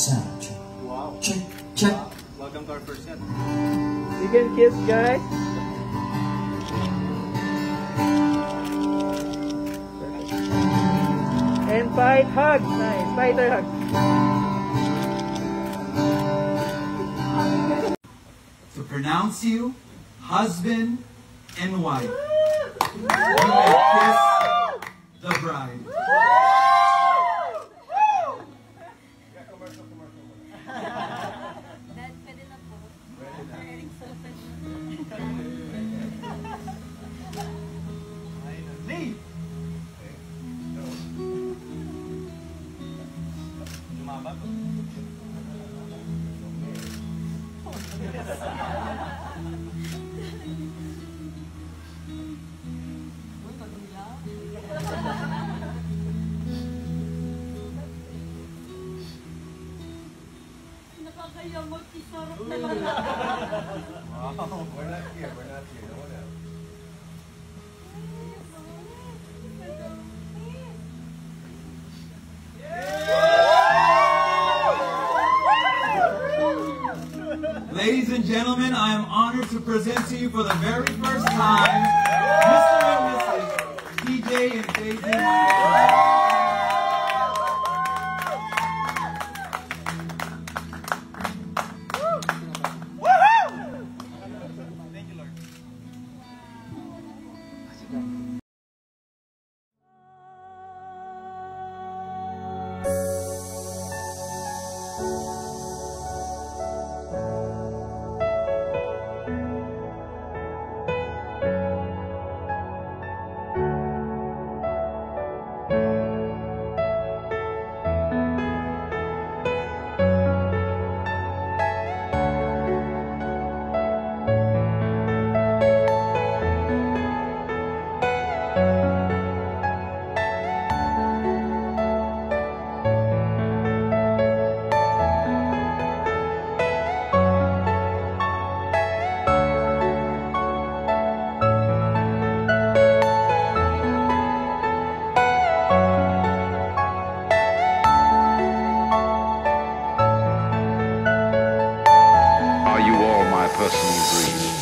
sound check. Wow. Check, check. Welcome to our first set. You can kiss, guys. And fight hug. Nice. Fighter hug. To pronounce you husband and wife. You may kiss the bride. Dad, pwede na po. Eric Sultan. Finally! Lumaba to. Uy, maganda. Nakakaya mag-isarap na lang. Wow. We're not here. We're not here. No one else. Ladies and gentlemen, I am honored to present to you for the very first time, Mr. and Mrs. DJ and JJ. Thank you, Lord. Are you all my personal dreams?